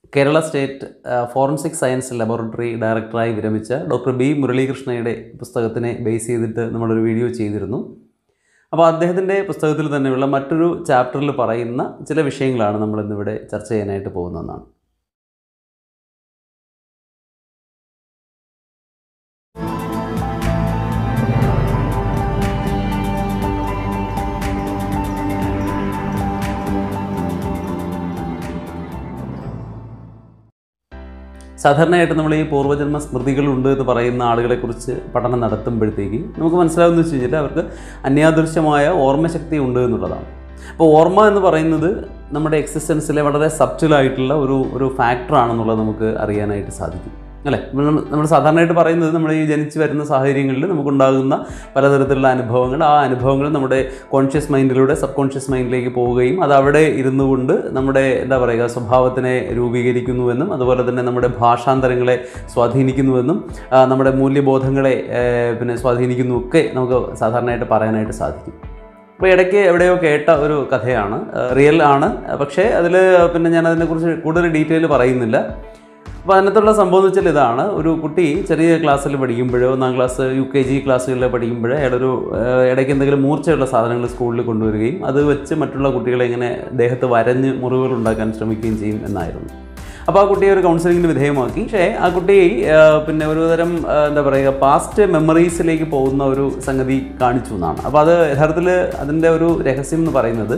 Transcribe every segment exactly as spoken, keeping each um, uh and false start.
Kerala state forensic science laboratory ഡയറക്ടറായി വിരമിച്ച doctor B മുരളീകൃഷ്ണയുടെ പുസ്തകത്തിനെ ബേസ് ചെയ്തിട്ട് നമ്മളൊരു വീഡിയോ ചെയ്തിരുന്നു. അപ്പോൾ അദ്ദേഹത്തിൻ്റെ പുസ്തകത്തിൽ തന്നെയുള്ള മറ്റൊരു ചാപ്റ്ററിൽ പറയുന്ന ചില വിഷയങ്ങളാണ് നമ്മളിന്നിവിടെ ചർച്ച ചെയ്യാനായിട്ട് പോകുന്നതെന്നാണ്. സാധാരണയായിട്ട് നമ്മൾ ഈ പൂർവ്വജന്മ സ്മൃതികളുണ്ട് എന്ന് പറയുന്ന ആളുകളെക്കുറിച്ച് പഠനം നടത്തുമ്പോഴത്തേക്ക് നമുക്ക് മനസ്സിലാവുന്നത് വെച്ച് കഴിഞ്ഞാൽ അവർക്ക് അന്യാദൃശ്യമായ ഓർമ്മശക്തി ഉണ്ട് എന്നുള്ളതാണ്. അപ്പോൾ ഓർമ്മ എന്ന് പറയുന്നത് നമ്മുടെ എക്സിസ്റ്റൻസിലെ വളരെ സബ്റ്റിലായിട്ടുള്ള ഒരു ഒരു ഫാക്ടറാണെന്നുള്ളത് നമുക്ക് അറിയാനായിട്ട് സാധിക്കും, അല്ലേ? നമ്മൾ സാധാരണയായിട്ട് പറയുന്നത് നമ്മൾ ഈ ജനിച്ച് വരുന്ന സാഹചര്യങ്ങളിൽ നമുക്കുണ്ടാകുന്ന പലതരത്തിലുള്ള അനുഭവങ്ങൾ, ആ അനുഭവങ്ങൾ നമ്മുടെ കോൺഷ്യസ് മൈൻഡിലൂടെ സബ് കോൺഷ്യസ് മൈൻഡിലേക്ക് പോവുകയും അത് അവിടെ ഇരുന്നു കൊണ്ട് നമ്മുടെ എന്താ പറയുക സ്വഭാവത്തിനെ രൂപീകരിക്കുന്നുവെന്നും അതുപോലെ തന്നെ നമ്മുടെ ഭാഷാന്തരങ്ങളെ സ്വാധീനിക്കുന്നുവെന്നും നമ്മുടെ മൂല്യബോധങ്ങളെ പിന്നെ സ്വാധീനിക്കുന്നു ഒക്കെ നമുക്ക് സാധാരണയായിട്ട് പറയാനായിട്ട് സാധിക്കും. അപ്പോൾ ഇടയ്ക്ക് എവിടെയോ കേട്ട ഒരു കഥയാണ്, റിയൽ ആണ്, പക്ഷേ അതിൽ പിന്നെ ഞാൻ അതിനെക്കുറിച്ച് കൂടുതൽ ഡീറ്റെയിൽ പറയുന്നില്ല. അപ്പോൾ അതിനകത്തുള്ള സംഭവം എന്ന് വെച്ചാൽ ഇതാണ്: ഒരു കുട്ടി ചെറിയ ക്ലാസ്സിൽ പഠിക്കുമ്പോഴോ ഒന്നാം ക്ലാസ് യു കെ ജി ക്ലാസ്സുകളിൽ പഠിക്കുമ്പോഴോ അയാളൊരു ഇടയ്ക്ക് എന്തെങ്കിലും മൂർച്ചയുള്ള സാധനങ്ങൾ സ്കൂളിൽ കൊണ്ടുവരികയും അത് വെച്ച് മറ്റുള്ള കുട്ടികളെ ഇങ്ങനെ ദേഹത്ത് വരഞ്ഞ് മുറിവുകൾ ഉണ്ടാക്കാൻ ശ്രമിക്കുകയും ചെയ്യും എന്നായിരുന്നു. അപ്പോൾ ആ കുട്ടിയെ ഒരു കൗൺസിലിങ്ങിന് വിധേയമാക്കി. പക്ഷേ ആ കുട്ടി പിന്നെ ഒരു തരം എന്താ പറയുക പാസ്റ്റ് മെമ്മറീസിലേക്ക് പോകുന്ന ഒരു സംഗതി കാണിച്ചു എന്നാണ്. അപ്പോൾ അത് യഥാർത്ഥത്തിൽ അതിൻ്റെ ഒരു രഹസ്യം എന്ന് പറയുന്നത്,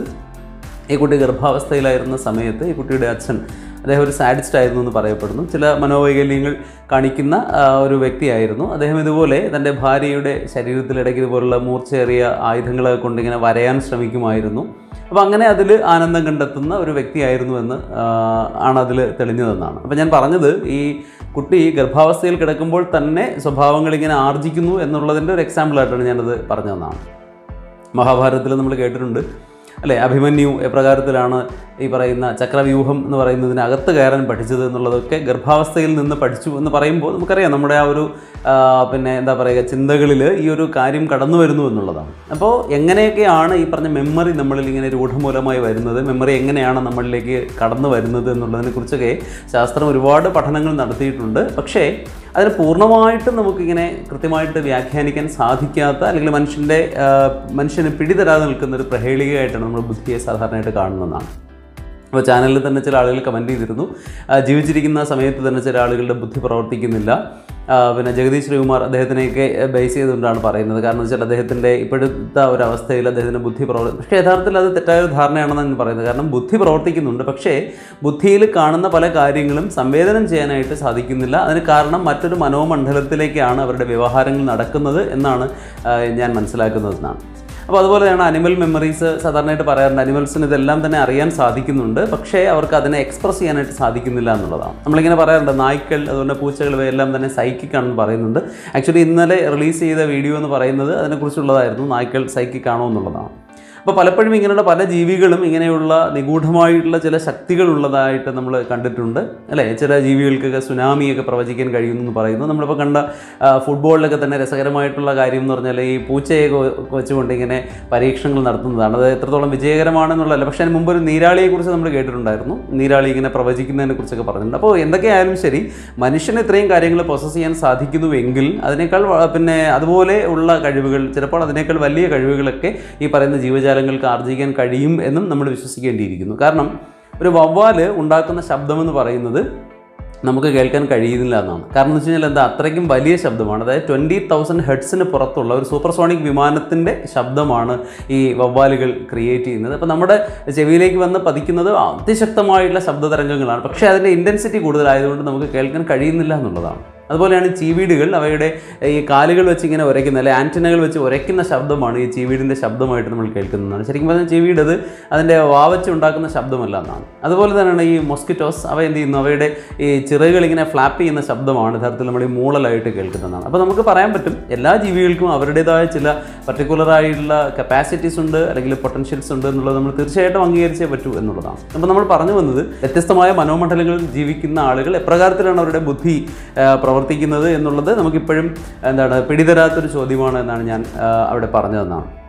ഈ കുട്ടി ഗർഭാവസ്ഥയിലായിരുന്ന സമയത്ത് ഈ കുട്ടിയുടെ അച്ഛൻ അദ്ദേഹം ഒരു സാഡിസ്റ്റ് ആയിരുന്നു എന്ന് പറയപ്പെടുന്നു. ചില മനോവൈകല്യങ്ങൾ കാണിക്കുന്ന ഒരു വ്യക്തിയായിരുന്നു അദ്ദേഹം. ഇതുപോലെ തൻ്റെ ഭാര്യയുടെ ശരീരത്തിലിടയ്ക്ക് ഇതുപോലുള്ള മൂർച്ചയേറിയ ആയുധങ്ങളെ കൊണ്ടിങ്ങനെ വരയാൻ ശ്രമിക്കുമായിരുന്നു. അപ്പോൾ അങ്ങനെ അതിൽ ആനന്ദം കണ്ടെത്തുന്ന ഒരു വ്യക്തിയായിരുന്നു എന്ന് ആണ് അതിൽ തെളിഞ്ഞതെന്നാണ്. അപ്പോൾ ഞാൻ പറഞ്ഞത്, ഈ കുട്ടി ഗർഭാവസ്ഥയിൽ കിടക്കുമ്പോൾ തന്നെ സ്വഭാവങ്ങൾ ഇങ്ങനെ ആർജിക്കുന്നു എന്നുള്ളതിൻ്റെ ഒരു എക്സാമ്പിളായിട്ടാണ് ഞാനത് പറഞ്ഞതെന്നാണ്. മഹാഭാരതത്തിൽ നമ്മൾ കേട്ടിട്ടുണ്ട്, അല്ലേ? അഭിമന്യു എപ്രകാരത്തിലാണ് ഈ പറയുന്ന ചക്രവ്യൂഹം എന്ന് പറയുന്നതിന് അകത്ത് കയറാൻ പഠിച്ചത് എന്നുള്ളതൊക്കെ ഗർഭാവസ്ഥയിൽ നിന്ന് പഠിച്ചു എന്ന് പറയുമ്പോൾ നമുക്കറിയാം നമ്മുടെ ആ ഒരു പിന്നെ എന്താ പറയുക ചിന്തകളിൽ ഈ ഒരു കാര്യം കടന്നു വരുന്നു എന്നുള്ളതാണ്. അപ്പോൾ എങ്ങനെയൊക്കെയാണ് ഈ പറഞ്ഞ മെമ്മറി നമ്മളിൽ ഇങ്ങനെ രൂഢമൂലമായി വരുന്നത്, മെമ്മറി എങ്ങനെയാണ് നമ്മളിലേക്ക് കടന്നു വരുന്നത് എന്നുള്ളതിനെക്കുറിച്ചൊക്കെ ശാസ്ത്രം ഒരുപാട് പഠനങ്ങൾ നടത്തിയിട്ടുണ്ട്. പക്ഷേ അതിന് പൂർണ്ണമായിട്ടും നമുക്കിങ്ങനെ കൃത്യമായിട്ട് വ്യാഖ്യാനിക്കാൻ സാധിക്കാത്ത, അല്ലെങ്കിൽ മനുഷ്യൻ്റെ മനുഷ്യന് പിടിതരാതെ നിൽക്കുന്ന ഒരു പ്രഹേളികയായിട്ടാണ് നമ്മൾ ബുദ്ധിയെ സാധാരണയായിട്ട് കാണുന്നതാണ്. അപ്പോൾ ചാനലിൽ തന്നെ ചില ആളുകൾ കമൻറ്റ് ചെയ്തിരുന്നു, ജീവിച്ചിരിക്കുന്ന സമയത്ത് തന്നെ ചില ആളുകളുടെ ബുദ്ധി പ്രവർത്തിക്കുന്നില്ല. പിന്നെ ജഗദീഷ് ശ്രീകുമാർ അദ്ദേഹത്തിനെയൊക്കെ ബേസ് ചെയ്തുകൊണ്ടാണ് പറയുന്നത്. കാരണം വെച്ചാൽ അദ്ദേഹത്തിൻ്റെ ഇപ്പോഴത്തെ ഒരവസ്ഥയിൽ അദ്ദേഹത്തിൻ്റെ ബുദ്ധി പ്രവർത്തി പക്ഷേ യഥാർത്ഥത്തിൽ അത് തെറ്റായ ഒരു ധാരണയാണെന്ന് ഞാൻ പറയുന്നത്. കാരണം ബുദ്ധി പ്രവർത്തിക്കുന്നുണ്ട്, പക്ഷേ ബുദ്ധിയിൽ കാണുന്ന പല കാര്യങ്ങളും സംവേദനം ചെയ്യാനായിട്ട് സാധിക്കുന്നില്ല. അതിന് കാരണം മറ്റൊരു മനോമണ്ഡലത്തിലേക്കാണ് അവരുടെ വ്യവഹാരങ്ങൾ നടക്കുന്നത് എന്നാണ് ഞാൻ മനസ്സിലാക്കുന്നതെന്നാണ്. അപ്പോൾ അതുപോലെ തന്നെ അനിമൽ മെമ്മറീസ് സാധാരണയായിട്ട് പറയാറുണ്ട്. അനിമൽസിന് ഇതെല്ലാം തന്നെ അറിയാൻ സാധിക്കുന്നുണ്ട്, പക്ഷേ അവർക്ക് അതിനെ എക്സ്പ്രസ് ചെയ്യാനായിട്ട് സാധിക്കുന്നില്ല എന്നുള്ളതാണ്. നമ്മളിങ്ങനെ പറയാറുണ്ട് നായ്ക്കൾ അതുപോലെ പൂച്ചകൾ ഇവയെല്ലാം തന്നെ സൈക്കിക് ആണെന്ന് പറയുന്നുണ്ട്. ആക്ച്വലി ഇന്നലെ റിലീസ് ചെയ്ത വീഡിയോ എന്ന് പറയുന്നത് അതിനെക്കുറിച്ചുള്ളതായിരുന്നു, നായ്ക്കൾ സൈക്കിക് ആണോ എന്നുള്ളതാണ്. അപ്പോൾ പലപ്പോഴും ഇങ്ങനെയുള്ള പല ജീവികളും ഇങ്ങനെയുള്ള നിഗൂഢമായിട്ടുള്ള ചില ശക്തികളുള്ളതായിട്ട് നമ്മൾ കണ്ടിട്ടുണ്ട്, അല്ലേ? ചില ജീവികൾക്കൊക്കെ സുനാമിയൊക്കെ പ്രവചിക്കാൻ കഴിയുന്നു എന്ന് പറയുന്നു. നമ്മളിപ്പോൾ കണ്ട ഫുട്ബോളിലൊക്കെ തന്നെ രസകരമായിട്ടുള്ള കാര്യം എന്ന് പറഞ്ഞാൽ ഈ പൂച്ചയെ വെച്ചുകൊണ്ട് ഇങ്ങനെ പരീക്ഷണങ്ങൾ നടത്തുന്നതാണ്. അത് എത്രത്തോളം വിജയകരമാണെന്നുള്ളതല്ല, പക്ഷേ അതിന് മുമ്പ് ഒരു നീരാളിയെക്കുറിച്ച് നമ്മൾ കേട്ടിട്ടുണ്ടായിരുന്നു. നീരാളി ഇങ്ങനെ പ്രവചിക്കുന്നതിനെ കുറിച്ചൊക്കെ പറഞ്ഞിട്ടുണ്ട്. അപ്പോൾ എന്തൊക്കെയായാലും ശരി, മനുഷ്യന് ഇത്രയും കാര്യങ്ങൾ പ്രോസസ്സ് ചെയ്യാൻ സാധിക്കുന്നുവെങ്കിൽ അതിനേക്കാൾ പിന്നെ അതുപോലെ ഉള്ള കഴിവുകൾ, ചിലപ്പോൾ അതിനേക്കാൾ വലിയ കഴിവുകളൊക്കെ ഈ പറയുന്ന ജീവജാല ങ്ങൾക്ക് ആർജിക്കാൻ കഴിയും എന്നും നമ്മൾ വിശ്വസിക്കേണ്ടിയിരിക്കുന്നു. കാരണം ഒരു വവ്വാല് ഉണ്ടാക്കുന്ന ശബ്ദമെന്ന് പറയുന്നത് നമുക്ക് കേൾക്കാൻ കഴിയുന്നില്ല എന്നാണ്. കാരണം എന്ന് വെച്ച് കഴിഞ്ഞാൽ എന്താ, അത്രയ്ക്കും വലിയ ശബ്ദമാണ്. അതായത് ട്വൻറ്റി തൗസൻഡ് ഹെഡ്സിന് പുറത്തുള്ള ഒരു സൂപ്പർസോണിക് വിമാനത്തിൻ്റെ ശബ്ദമാണ് ഈ വവ്വാലുകൾ ക്രിയേറ്റ് ചെയ്യുന്നത്. അപ്പോൾ നമ്മുടെ ചെവിയിലേക്ക് വന്ന് പതിക്കുന്നത് അതിശക്തമായിട്ടുള്ള ശബ്ദതരംഗങ്ങളാണ്, പക്ഷേ അതിൻ്റെ ഇൻറ്റൻസിറ്റി കൂടുതലായതുകൊണ്ട് നമുക്ക് കേൾക്കാൻ കഴിയുന്നില്ല എന്നുള്ളതാണ്. അതുപോലെയാണ് ചീവീടുകൾ അവയുടെ ഈ കാലുകൾ വെച്ച് ഇങ്ങനെ ഉരയ്ക്കുന്ന, അല്ലെങ്കിൽ ആൻറ്റനകൾ വെച്ച് ഉരയ്ക്കുന്ന ശബ്ദമാണ് ഈ ചീവീടിൻ്റെ ശബ്ദമായിട്ട് നമ്മൾ കേൾക്കുന്നതാണ്. ശരിക്കും പറഞ്ഞാൽ ചീവീട് അത് അതിൻ്റെ വാവച്ച് ഉണ്ടാക്കുന്ന ശബ്ദമല്ല എന്നാണ്. അതുപോലെ തന്നെയാണ് ഈ മൊസ്കിറ്റോസ്, അവ എന്ത് ചെയ്യുന്നു, അവയുടെ ഈ ചിറകുകൾ ഇങ്ങനെ ഫ്ലാപ്പ് ചെയ്യുന്ന ശബ്ദമാണ് യഥാർത്ഥത്തിൽ നമ്മൾ ഈ മൂളലായിട്ട് കേൾക്കുന്നതാണ്. അപ്പോൾ നമുക്ക് പറയാൻ പറ്റും എല്ലാ ജീവികൾക്കും അവരുടേതായ ചില പർട്ടിക്കുലറായിട്ടുള്ള കപ്പാസിറ്റീസ് ഉണ്ട്, അല്ലെങ്കിൽ പൊട്ടൻഷ്യൽസ് ഉണ്ട് എന്നുള്ളത് നമ്മൾ തീർച്ചയായിട്ടും അംഗീകരിച്ചേ പറ്റൂ എന്നുള്ളതാണ്. അപ്പോൾ നമ്മൾ പറഞ്ഞു വന്നത്, വ്യത്യസ്തമായ മനോമണ്ഡലങ്ങളിൽ ജീവിക്കുന്ന ആളുകൾ എപ്രകാരത്തിലാണ് അവരുടെ ബുദ്ധി പ്രവർത്തിക്കുന്നത് എന്നുള്ളത് നമുക്കിപ്പോഴും എന്താണ് പിടിതരാത്തൊരു ചോദ്യമാണ് എന്നാണ് ഞാൻ അവിടെ പറഞ്ഞതെന്നാണ്.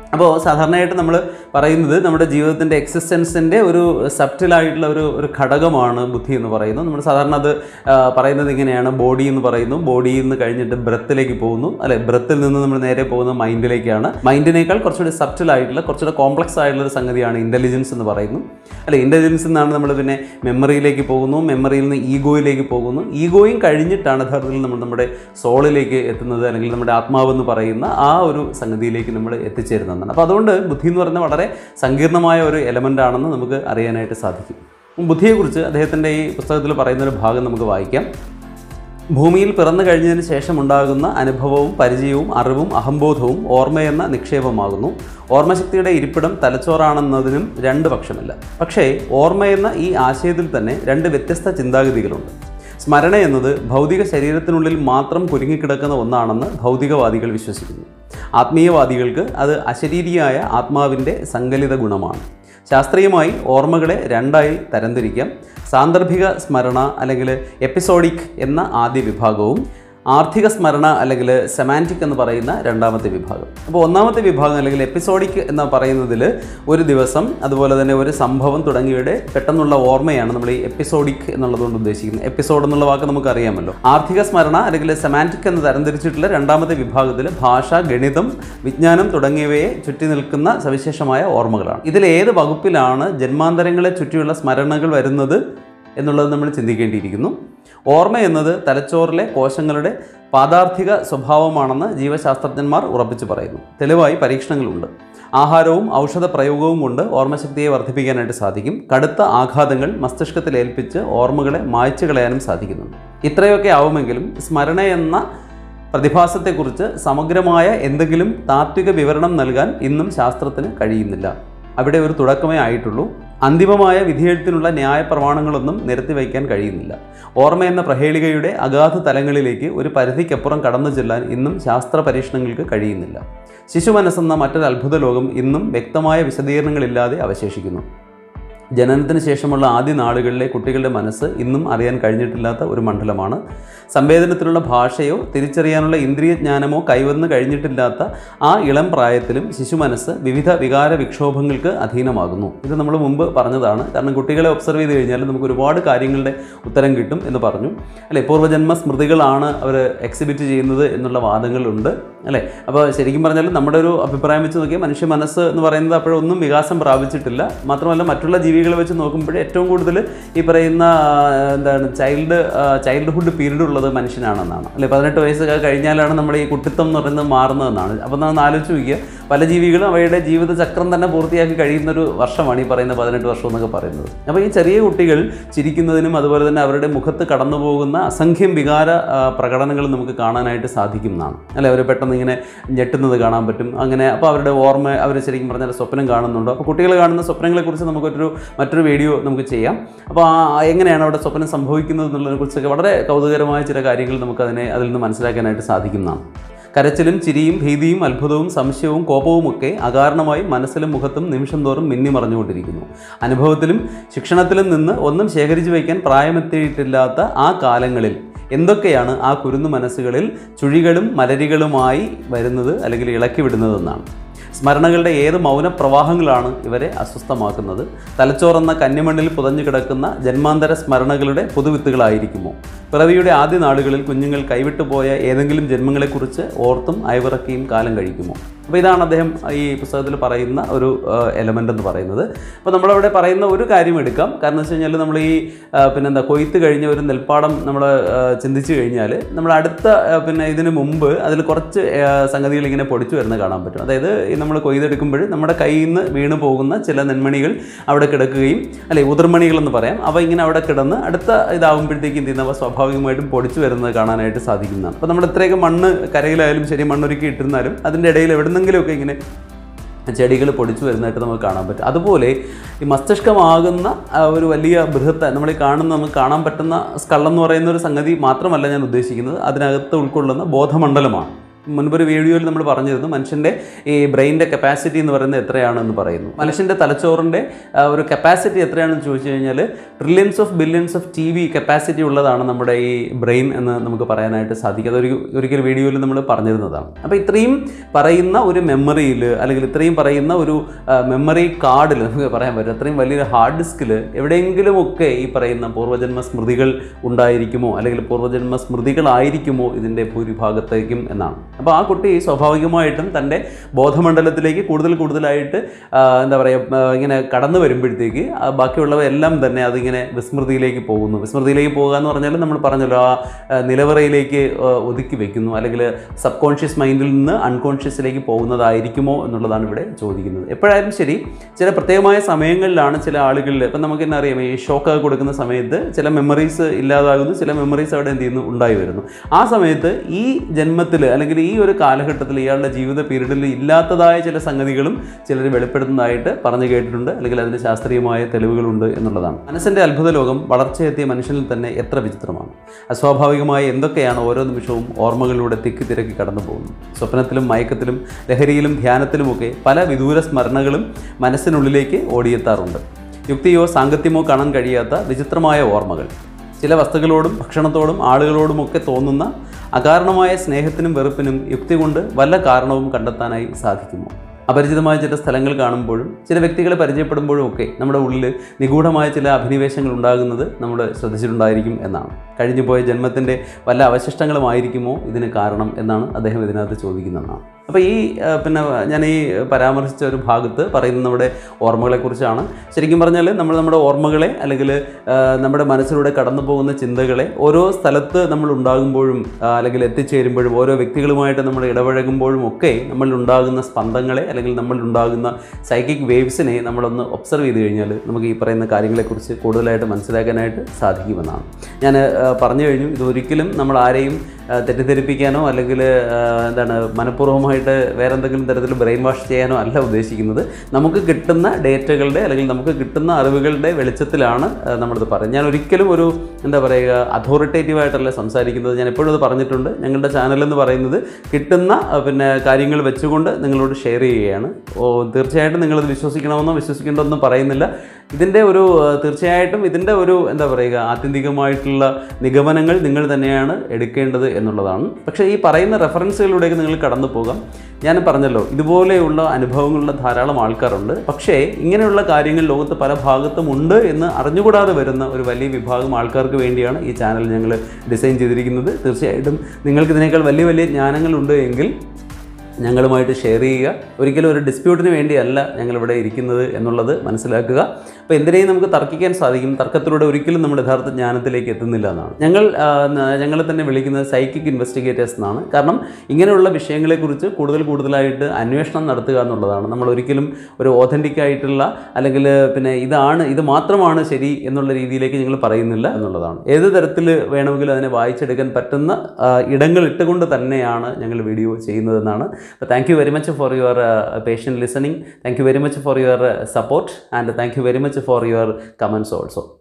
അപ്പോൾ സാധാരണയായിട്ട് നമ്മൾ പറയുന്നത് നമ്മുടെ ജീവിതത്തിൻ്റെ എക്സിസ്റ്റൻസിൻ്റെ ഒരു സബ്റ്റിലായിട്ടുള്ള ഒരു ഒരു ഘടകമാണ് ബുദ്ധി എന്ന് പറയുന്നത്. നമ്മൾ സാധാരണ അത് പറയുന്നത് ഇങ്ങനെയാണ്: ബോഡി എന്ന് പറയുന്നു, ബോഡിയിൽ നിന്ന് കഴിഞ്ഞിട്ട് ബ്രത്തിലേക്ക് പോകുന്നു, അല്ലെ, ബ്രത്തിൽ നിന്ന് നമ്മൾ നേരെ പോകുന്നത് മൈൻഡിലേക്കാണ്. മൈൻഡിനേക്കാൾ കുറച്ചുകൂടി സബ്റ്റിലായിട്ടുള്ള കുറച്ചുകൂടി കോംപ്ലക്സ് ആയിട്ടുള്ള ഒരു സംഗതിയാണ് ഇൻ്റലിജൻസ് എന്ന് പറയുന്നു, അല്ലെ. ഇൻ്റലിജൻസിൽ നിന്നാണ് നമ്മൾ പിന്നെ മെമ്മറിയിലേക്ക് പോകുന്നു, മെമ്മറിയിൽ നിന്ന് ഈഗോയിലേക്ക് പോകുന്നു, ഈഗോയും കഴിഞ്ഞിട്ടാണ് യഥാർത്ഥത്തിൽ നമ്മൾ നമ്മുടെ സോളിലേക്ക് എത്തുന്നത്, അല്ലെങ്കിൽ നമ്മുടെ ആത്മാവെന്ന് പറയുന്ന ആ ഒരു സംഗതിയിലേക്ക് നമ്മൾ എത്തിച്ചേരുന്നത്. അപ്പോൾ അതുകൊണ്ട് ബുദ്ധി എന്ന് പറയുന്നത് വളരെ സങ്കീർണമായ ഒരു എലമെൻ്റ് ആണെന്ന് നമുക്ക് അറിയാനായിട്ട് സാധിക്കും. ബുദ്ധിയെക്കുറിച്ച് അദ്ദേഹത്തിൻ്റെ ഈ പുസ്തകത്തിൽ പറയുന്നൊരു ഭാഗം നമുക്ക് വായിക്കാം. ഭൂമിയിൽ പിറന്നു കഴിഞ്ഞതിന് ശേഷം ഉണ്ടാകുന്ന അനുഭവവും പരിചയവും അറിവും അഹംബോധവും ഓർമ്മയെന്ന നിക്ഷേപമാകുന്നു. ഓർമ്മശക്തിയുടെ ഇരിപ്പിടം തലച്ചോറാണെന്നതിനും രണ്ട് പക്ഷമില്ല. പക്ഷേ ഓർമ്മയെന്ന ഈ ആശയത്തിൽ തന്നെ രണ്ട് വ്യത്യസ്ത ചിന്താഗതികളുണ്ട്. സ്മരണ എന്നത് ഭൗതിക ശരീരത്തിനുള്ളിൽ മാത്രം കുരുങ്ങിക്കിടക്കുന്ന ഒന്നാണെന്ന് ഭൗതികവാദികൾ വിശ്വസിക്കുന്നു. ആത്മീയവാദികൾക്ക് അത് അശരീരിയായ ആത്മാവിൻ്റെ സങ്കലിത ഗുണമാണ്. ശാസ്ത്രീയമായി ഓർമ്മകളെ രണ്ടായി തരംതിരിക്കാം: സാന്ദർഭിക സ്മരണ അല്ലെങ്കിൽ എപ്പിസോഡിക് എന്ന ആദ്യ വിഭാഗവും ആർഥിക സ്മരണ അല്ലെങ്കിൽ സെമാൻറ്റിക് എന്ന് പറയുന്ന രണ്ടാമത്തെ വിഭാഗം. അപ്പോൾ ഒന്നാമത്തെ വിഭാഗം അല്ലെങ്കിൽ എപ്പിസോഡിക് എന്ന് പറയുന്നതിൽ ഒരു ദിവസം, അതുപോലെ തന്നെ ഒരു സംഭവം തുടങ്ങിയവയുടെ പെട്ടെന്നുള്ള ഓർമ്മയാണ് നമ്മൾ ഈ എപ്പിസോഡിക് എന്നുള്ളതുകൊണ്ട് ഉദ്ദേശിക്കുന്നത്. എപ്പിസോഡ് എന്നുള്ള വാക്ക് നമുക്കറിയാമല്ലോ. ആർഥിക സ്മരണ അല്ലെങ്കിൽ സെമാൻറ്റിക് എന്ന് തരംതിരിച്ചിട്ടുള്ള രണ്ടാമത്തെ വിഭാഗത്തിൽ ഭാഷ, ഗണിതം, വിജ്ഞാനം തുടങ്ങിയവയെ ചുറ്റി നിൽക്കുന്ന സവിശേഷമായ ഓർമ്മകളാണ്. ഇതിൽ ഏത് വകുപ്പിലാണ് ജന്മാന്തരങ്ങളെ ചുറ്റിയുള്ള സ്മരണകൾ വരുന്നത് എന്നുള്ളത് നമ്മൾ ചിന്തിക്കേണ്ടിയിരിക്കുന്നു. ഓർമ്മ എന്നത് തലച്ചോറിലെ കോശങ്ങളുടെ പാദാർത്ഥിക സ്വഭാവമാണെന്ന് ജീവശാസ്ത്രജ്ഞന്മാർ ഉറപ്പിച്ചു പറയുന്നു. തെളിവായി പരീക്ഷണങ്ങളുണ്ട്. ആഹാരവും ഔഷധ പ്രയോഗവും കൊണ്ട് ഓർമ്മശക്തിയെ വർദ്ധിപ്പിക്കാനായിട്ട് സാധിക്കും. കടുത്ത ആഘാതങ്ങൾ മസ്തിഷ്കത്തിൽ ഏൽപ്പിച്ച് ഓർമ്മകളെ മായ്ച്ചു കളയാനും സാധിക്കുന്നുണ്ട്. ഇത്രയൊക്കെ ആവുമെങ്കിലും സ്മരണ എന്ന പ്രതിഭാസത്തെക്കുറിച്ച് സമഗ്രമായ എന്തെങ്കിലും താത്വിക വിവരണം നൽകാൻ ഇന്നും ശാസ്ത്രത്തിന് കഴിയുന്നില്ല. അവിടെ ഒരു തുടക്കമേ ആയിട്ടുള്ളൂ. അന്തിമമായ വിധിയെഴുത്തിനുള്ള ന്യായ പ്രമാണങ്ങളൊന്നും നിരത്തി വയ്ക്കാൻ കഴിയുന്നില്ല. ഓർമ്മ എന്ന പ്രഹേളികയുടെ അഗാധ തലങ്ങളിലേക്ക് ഒരു പരിധിക്കപ്പുറം കടന്നു ചെല്ലാൻ ഇന്നും ശാസ്ത്ര പരീക്ഷണങ്ങൾക്ക് കഴിയുന്നില്ല. ശിശു മനസ്സെന്ന മറ്റൊരു അത്ഭുത ലോകം ഇന്നും വ്യക്തമായ വിശദീകരണങ്ങളില്ലാതെ അവശേഷിക്കുന്നു. ജനനത്തിന് ശേഷമുള്ള ആദ്യ നാളുകളിലെ കുട്ടികളുടെ മനസ്സ് ഇന്നും അറിയാൻ കഴിഞ്ഞിട്ടില്ലാത്ത ഒരു മണ്ഡലമാണ്. സംവേദനത്തിലുള്ള ഭാഷയോ തിരിച്ചറിയാനുള്ള ഇന്ദ്രിയജ്ഞാനമോ കൈവന്ന് കഴിഞ്ഞിട്ടില്ലാത്ത ആ ഇളം പ്രായത്തിലും ശിശു മനസ്സ് വിവിധ വികാര വിക്ഷോഭങ്ങൾക്ക് അധീനമാകുന്നു. ഇത് നമ്മൾ മുമ്പ് പറഞ്ഞതാണ്. കാരണം കുട്ടികളെ ഒബ്സർവ് ചെയ്ത് കഴിഞ്ഞാൽ നമുക്ക് ഒരുപാട് കാര്യങ്ങളുടെ ഉത്തരം കിട്ടും എന്ന് പറഞ്ഞു, അല്ലേ. പൂർവ്വജന്മ സ്മൃതികളാണ് അവർ എക്സിബിറ്റ് ചെയ്യുന്നത് എന്നുള്ള വാദങ്ങളുണ്ട്, അല്ലേ. അപ്പോൾ ശരിക്കും പറഞ്ഞാൽ നമ്മുടെ ഒരു അഭിപ്രായം വെച്ച് നോക്കിയാൽ മനുഷ്യ മനസ്സ് എന്ന് പറയുന്നത് അപ്പോഴൊന്നും വികാസം പ്രാപിച്ചിട്ടില്ല. മാത്രമല്ല മറ്റുള്ള ജീവികളെ വെച്ച് നോക്കുമ്പോൾ ഏറ്റവും കൂടുതൽ ഈ പറയുന്ന എന്താണ് ചൈൽഡ് ചൈൽഡ്ഹുഡ് പീരീഡ് ഉള്ളത് മനുഷ്യനാണെന്നാണ്, അല്ലെ. പതിനെട്ട് വയസ്സ് കഴിഞ്ഞാലാണ് നമ്മൾ ഈ കുട്ടിത്തം എന്ന് പറയുന്നത് മാറുന്നതെന്നാണ്. അപ്പോൾ നമ്മൾ ആലോചിച്ച് നോക്കിയ പല ജീവികളും അവയുടെ ജീവിതചക്രം തന്നെ പൂർത്തിയാക്കി കഴിയുന്നൊരു വർഷമാണ് ഈ പറയുന്ന പതിനെട്ട് വർഷം എന്നൊക്കെ പറയുന്നത്. അപ്പോൾ ഈ ചെറിയ കുട്ടികൾ ചിരിക്കുന്നതിനും അതുപോലെ തന്നെ അവരുടെ മുഖത്ത് കടന്നു പോകുന്ന അസംഖ്യം വികാര പ്രകടനങ്ങൾ നമുക്ക് കാണാനായിട്ട് സാധിക്കുന്നതാണ്, അല്ലെ. അവർ പെട്ടെന്ന് ഇങ്ങനെ ഞെട്ടുന്നത് കാണാൻ പറ്റും. അങ്ങനെ അപ്പോൾ അവരുടെ ഓർമ്മ അവർ ശരിക്കും പറഞ്ഞാൽ സ്വപ്നം കാണുന്നുണ്ടോ. അപ്പോൾ കുട്ടികൾ കാണുന്ന സ്വപ്നങ്ങളെക്കുറിച്ച് നമുക്കൊരു മറ്റൊരു വീഡിയോ നമുക്ക് ചെയ്യാം. അപ്പോൾ എങ്ങനെയാണ് അവിടെ സ്വപ്നം സംഭവിക്കുന്നത് എന്നുള്ളതിനെക്കുറിച്ചൊക്കെ വളരെ കൗതുകരമായ ചില കാര്യങ്ങൾ നമുക്കതിനെ അതിൽ നിന്ന് മനസ്സിലാക്കാനായിട്ട് സാധിക്കുന്നതാണ്. കരച്ചിലും ചിരിയും ഭീതിയും അത്ഭുതവും സംശയവും കോപവുമൊക്കെ അകാരണമായി മനസ്സിലും മുഖത്തും നിമിഷം തോറും മിന്നിമറഞ്ഞുകൊണ്ടിരിക്കുന്നു. അനുഭവത്തിലും ശിക്ഷണത്തിലും നിന്ന് ഒന്നും ശേഖരിച്ചു വയ്ക്കാൻ പ്രായമെത്തിയിട്ടില്ലാത്ത ആ കാലങ്ങളിൽ എന്തൊക്കെയാണ് ആ കുരുന്നു മനസ്സുകളിൽ ചുഴികളും മലരികളുമായി വരുന്നത് അല്ലെങ്കിൽ ഇളക്കി വിടുന്നതെന്നാണ്. സ്മരണകളുടെ ഏത് മൗനപ്രവാഹങ്ങളാണ് ഇവരെ അസ്വസ്ഥമാക്കുന്നത്? തലച്ചോറെന്ന കന്നിമണ്ണിൽ പുതഞ്ഞു കിടക്കുന്ന ജന്മാന്തര സ്മരണകളുടെ പുതുവിത്തുകളായിരിക്കുമോ? പിറവിയുടെ ആദ്യ നാളുകളിൽ കുഞ്ഞുങ്ങൾ കൈവിട്ടുപോയ ഏതെങ്കിലും ജന്മങ്ങളെക്കുറിച്ച് ഓർത്തും അയവിറക്കിയും കാലം കഴിക്കുമോ? അപ്പോൾ ഇതാണ് അദ്ദേഹം ഈ പുസ്തകത്തിൽ പറയുന്ന ഒരു എലമെൻ്റ് എന്ന് പറയുന്നത്. അപ്പോൾ നമ്മളവിടെ പറയുന്ന ഒരു കാര്യം എടുക്കാം. കാരണം വെച്ച് കഴിഞ്ഞാൽ നമ്മൾ ഈ പിന്നെന്താ കൊയ്ത്ത് കഴിഞ്ഞ ഒരു നെൽപ്പാടം നമ്മൾ ചിന്തിച്ച് കഴിഞ്ഞാൽ നമ്മൾ അടുത്ത പിന്നെ ഇതിന് മുമ്പ് അതിൽ കുറച്ച് സംഗതികൾ ഇങ്ങനെ പൊടിച്ചു വരുന്നത് കാണാൻ പറ്റും. അതായത് നമ്മൾ കൊയ്തെടുക്കുമ്പോൾ നമ്മുടെ കയ്യിൽ നിന്ന് വീണ് പോകുന്ന ചില നെന്മണികൾ അവിടെ കിടക്കുകയും, അല്ലെ, ഉതിർമണികളെന്ന് പറയാം. അപ്പോൾ ഇങ്ങനെ അവിടെ കിടന്ന് അടുത്ത ഇതാകുമ്പോഴത്തേക്കും എന്ത് ചെയ്യുന്നവ സ്വാഭാവികമായിട്ടും പൊടിച്ചു വരുന്നത് കാണാനായിട്ട് സാധിക്കുന്നതാണ്. അപ്പോൾ നമ്മൾ എത്രയൊക്കെ മണ്ണ് കരയിലായാലും ശരി മണ്ണൊരുക്കി ഇട്ടിരുന്നാലും അതിൻ്റെ ഇടയിൽ എവിടെന്നെങ്കിലുമൊക്കെ ഇങ്ങനെ ചെടികൾ പൊടിച്ചു വരുന്നതായിട്ട് നമുക്ക് കാണാൻ പറ്റും. അതുപോലെ ഈ മസ്തിഷ്കമാകുന്ന ഒരു വലിയ ബൃഹത്ത് നമ്മൾ ഈ കാണുന്ന നമുക്ക് കാണാൻ പറ്റുന്ന സ്കള്ളം എന്ന് പറയുന്ന ഒരു സംഗതി മാത്രമല്ല ഞാൻ ഉദ്ദേശിക്കുന്നത്, അതിനകത്ത് ഉൾക്കൊള്ളുന്ന ബോധമണ്ഡലമാണ്. മുൻപൊരു വീഡിയോയിൽ നമ്മൾ പറഞ്ഞിരുന്നു മനുഷ്യൻ്റെ ഈ ബ്രെയിനിൻ്റെ കപ്പാസിറ്റി എന്ന് പറയുന്നത് എത്രയാണെന്ന് പറയുന്നു. മനുഷ്യൻ്റെ തലച്ചോറിൻ്റെ ഒരു കപ്പാസിറ്റി എത്രയാണെന്ന് ചോദിച്ചു കഴിഞ്ഞാൽ trillions of billions of T V capacity ഉള്ളതാണ് നമ്മുടെ ഈ ബ്രെയിൻ എന്ന് നമുക്ക് പറയാനായിട്ട് സാധിക്കും. അതൊരു ഒരിക്കൽ വീഡിയോയിൽ നമ്മൾ പറഞ്ഞിരുന്നതാണ്. അപ്പോൾ ഇത്രയും പറയുന്ന ഒരു മെമ്മറിയിൽ അല്ലെങ്കിൽ ഇത്രയും പറയുന്ന ഒരു മെമ്മറി കാർഡിൽ നമുക്ക് പറയാൻ പറ്റും അത്രയും വലിയൊരു ഹാർഡ് ഡിസ്കിൽ എവിടെയെങ്കിലുമൊക്കെ ഈ പറയുന്ന പൂർവ്വജന്മ സ്മൃതികൾ ഉണ്ടായിരിക്കുമോ അല്ലെങ്കിൽ പൂർവ്വജന്മ സ്മൃതികളായിരിക്കുമോ ഇതിൻ്റെ ഭൂരിഭാഗത്തേക്കും എന്നാണ്. അപ്പോൾ ആ കുട്ടി സ്വാഭാവികമായിട്ടും തൻ്റെ ബോധമണ്ഡലത്തിലേക്ക് കൂടുതൽ കൂടുതലായിട്ട് എന്താ പറയുക ഇങ്ങനെ കടന്നു വരുമ്പോഴത്തേക്ക് ബാക്കിയുള്ളവ എല്ലാം തന്നെ അതിങ്ങനെ വിസ്മൃതിയിലേക്ക് പോകുന്നു. വിസ്മൃതിയിലേക്ക് പോകുക എന്ന് പറഞ്ഞാൽ നമ്മൾ പറഞ്ഞല്ലോ ആ നിലവറയിലേക്ക് ഒതുക്കി വെക്കുന്നു അല്ലെങ്കിൽ സബ് കോൺഷ്യസ് മൈൻഡിൽ നിന്ന് അൺകോൺഷ്യസിലേക്ക് പോകുന്നതായിരിക്കുമോ എന്നുള്ളതാണ് ഇവിടെ ചോദിക്കുന്നത്. എപ്പോഴായാലും ശരി ചില പ്രത്യേകമായ സമയങ്ങളിലാണ് ചില ആളുകളിൽ ഇപ്പം നമുക്ക് തന്നെ അറിയാം ഈ ഷോക്കൊക്കെ കൊടുക്കുന്ന സമയത്ത് ചില മെമ്മറീസ് ഇല്ലാതാകുന്നു, ചില മെമ്മറീസ് അവിടെ എന്ത് ചെയ്യുന്നു ഉണ്ടായി വരുന്നു. ആ സമയത്ത് ഈ ജന്മത്തിൽ അല്ലെങ്കിൽ ഈ ഒരു കാലഘട്ടത്തിൽ ഇയാളുടെ ജീവിത പീരീഡിൽ ഇല്ലാത്തതായ ചില സംഗതികളും ചിലർ വെളിപ്പെടുത്തുന്നതായിട്ട് പറഞ്ഞു കേട്ടിട്ടുണ്ട് അല്ലെങ്കിൽ അതിന് ശാസ്ത്രീയമായ തെളിവുകളുണ്ട് എന്നുള്ളതാണ്. മനസ്സിൻ്റെ അത്ഭുത ലോകം വളർച്ചയെത്തിയ മനുഷ്യനിൽ തന്നെ എത്ര വിചിത്രമാണ്. അസ്വാഭാവികമായ എന്തൊക്കെയാണ് ഓരോ നിമിഷവും ഓർമ്മകളിലൂടെ തിക്കി തിരക്കി കടന്നു പോകുന്നു. സ്വപ്നത്തിലും മയക്കത്തിലും ലഹരിയിലും ധ്യാനത്തിലുമൊക്കെ പല വിദൂര സ്മരണകളും മനസ്സിനുള്ളിലേക്ക് ഓടിയെത്താറുണ്ട്. യുക്തിയോ സാങ്കത്യമോ കാണാൻ കഴിയാത്ത വിചിത്രമായ ഓർമ്മകൾ. ചില വസ്തുക്കളോടും ഭക്ഷണത്തോടും ആളുകളോടുമൊക്കെ തോന്നുന്ന അകാരണമായ സ്നേഹത്തിനും വെറുപ്പിനും യുക്തി കൊണ്ട് വല്ല കാരണവും കണ്ടെത്താനായി സാധിക്കുമോ? അപരിചിതമായ ചില സ്ഥലങ്ങൾ കാണുമ്പോഴും ചില വ്യക്തികളെ പരിചയപ്പെടുമ്പോഴും ഒക്കെ നമ്മുടെ ഉള്ളിൽ നിഗൂഢമായ ചില അഭിനിവേശങ്ങൾ ഉണ്ടാകുന്നത് നമ്മൾ ശ്രദ്ധിച്ചിട്ടുണ്ടായിരിക്കും എന്നാണ്. കഴിഞ്ഞുപോയ ജന്മത്തിൻ്റെ വല്ല അവശിഷ്ടങ്ങളുമായിരിക്കുമോ ഇതിന് കാരണം എന്നാണ് അദ്ദേഹം ഇതിനകത്ത് ചോദിക്കുന്നതെന്നാണ്. അപ്പോൾ ഈ പിന്നെ ഞാൻ ഈ പരാമർശിച്ച ഒരു ഭാഗത്ത് പറയുന്നത് നമ്മുടെ ഓർമ്മകളെക്കുറിച്ചാണ്. ശരിക്കും പറഞ്ഞാൽ നമ്മൾ നമ്മുടെ ഓർമ്മകളെ അല്ലെങ്കിൽ നമ്മുടെ മനസ്സിലൂടെ കടന്നു പോകുന്ന ചിന്തകളെ ഓരോ സ്ഥലത്ത് നമ്മൾ ഉണ്ടാകുമ്പോഴും അല്ലെങ്കിൽ എത്തിച്ചേരുമ്പോഴും ഓരോ വ്യക്തികളുമായിട്ട് നമ്മൾ ഇടപഴകുമ്പോഴും ഒക്കെ നമ്മളിലുണ്ടാകുന്ന സ്പന്ദങ്ങളെ അല്ലെങ്കിൽ നമ്മളിലുണ്ടാകുന്ന സൈക്കിക് വേവ്സിനെ നമ്മളൊന്ന് ഒബ്സർവ് ചെയ്ത് കഴിഞ്ഞാൽ നമുക്ക് ഈ പറയുന്ന കാര്യങ്ങളെക്കുറിച്ച് കൂടുതലായിട്ട് മനസ്സിലാക്കാനായിട്ട് സാധിക്കുമെന്നാണ്. ഞാൻ പറഞ്ഞു കഴിഞ്ഞു, ഇതൊരിക്കലും നമ്മൾ ആരെയും തെറ്റിദ്ധരിപ്പിക്കാനോ അല്ലെങ്കിൽ എന്താണ് മനഃപൂർവ്വമായിട്ട് വേറെ എന്തെങ്കിലും തരത്തിൽ ബ്രെയിൻ വാഷ് ചെയ്യാനോ അല്ല ഉദ്ദേശിക്കുന്നത്. നമുക്ക് കിട്ടുന്ന ഡേറ്റകളുടെ അല്ലെങ്കിൽ നമുക്ക് കിട്ടുന്ന അറിവുകളുടെ വെളിച്ചത്തിലാണ് നമ്മളിത് പറയുന്നത്. ഞാൻ ഒരിക്കലും ഒരു എന്താ പറയുക അതോറിറ്റേറ്റീവായിട്ടല്ല സംസാരിക്കുന്നത്. ഞാൻ എപ്പോഴും അത് പറഞ്ഞിട്ടുണ്ട്. ഞങ്ങളുടെ ചാനലെന്ന് പറയുന്നത് കിട്ടുന്ന പിന്നെ കാര്യങ്ങൾ വെച്ചുകൊണ്ട് നിങ്ങളോട് ഷെയർ ചെയ്യുകയാണ്. ഓ തീർച്ചയായിട്ടും നിങ്ങളത് വിശ്വസിക്കണമെന്നോ വിശ്വസിക്കേണ്ടതെന്നോ പറയുന്നില്ല. ഇതിൻ്റെ ഒരു തീർച്ചയായിട്ടും ഇതിൻ്റെ ഒരു എന്താ പറയുക ആത്യന്തികമായിട്ടുള്ള നിഗമനങ്ങൾ നിങ്ങൾ തന്നെയാണ് എടുക്കേണ്ടത് എന്നുള്ളതാണ്. പക്ഷേ ഈ പറയുന്ന റെഫറൻസുകളിലൂടെയൊക്കെ നിങ്ങൾ കടന്നു പോകാം. ഞാൻ പറഞ്ഞല്ലോ ഇതുപോലെയുള്ള അനുഭവങ്ങളുള്ള ധാരാളം ആൾക്കാരുണ്ട്. പക്ഷേ ഇങ്ങനെയുള്ള കാര്യങ്ങൾ ലോകത്ത് പല ഭാഗത്തും ഉണ്ട് എന്ന് അറിഞ്ഞുകൂടാതെ വരുന്ന ഒരു വലിയ വിഭാഗം ആൾക്കാർക്ക് വേണ്ടിയാണ് ഈ ചാനൽ ഞങ്ങൾ ഡിസൈൻ ചെയ്തിരിക്കുന്നത്. തീർച്ചയായിട്ടും നിങ്ങൾക്ക് ഇതിനേക്കാൾ വലിയ വലിയ ജ്ഞാനങ്ങളുണ്ട് എങ്കിൽ ഞങ്ങളുമായിട്ട് ഷെയർ ചെയ്യുക. ഒരിക്കലും ഒരു ഡിസ്പ്യൂട്ടിന് വേണ്ടിയല്ല ഞങ്ങളിവിടെ ഇരിക്കുന്നത് എന്നുള്ളത് മനസ്സിലാക്കുക. അപ്പോൾ എന്തിനേയും നമുക്ക് തർക്കിക്കാൻ സാധിക്കും. തർക്കത്തിലൂടെ ഒരിക്കലും നമ്മൾ യഥാർത്ഥ ജ്ഞാനത്തിലേക്ക് എത്തുന്നില്ല എന്നാണ്. ഞങ്ങൾ ഞങ്ങളെ തന്നെ വിളിക്കുന്നത് സൈക്കിക് ഇൻവെസ്റ്റിഗേറ്റേഴ്സ് എന്നാണ്. കാരണം ഇങ്ങനെയുള്ള വിഷയങ്ങളെക്കുറിച്ച് കൂടുതൽ കൂടുതലായിട്ട് അന്വേഷണം നടത്തുക എന്നുള്ളതാണ്. നമ്മൾ ഒരിക്കലും ഒരു ഓതൻറ്റിക് ആയിട്ടുള്ള അല്ലെങ്കിൽ പിന്നെ ഇതാണ് ഇത് മാത്രമാണ് ശരി എന്നുള്ള രീതിയിലേക്ക് ഞങ്ങൾ പറയുന്നില്ല എന്നുള്ളതാണ്. ഏത് തരത്തിൽ വേണമെങ്കിലും അതിനെ വായിച്ചെടുക്കാൻ പറ്റുന്ന ഇടങ്ങൾ ഇട്ടുകൊണ്ട് തന്നെയാണ് ഞങ്ങൾ വീഡിയോ ചെയ്യുന്നതെന്നാണ്. But thank you very much for your uh, patient listening. Thank you very much for your uh, support, and thank you very much for your comments also.